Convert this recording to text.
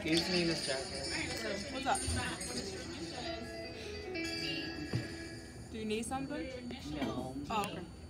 Excuse me, Miss Jacket. What's up? Do you need something? No. Oh, okay.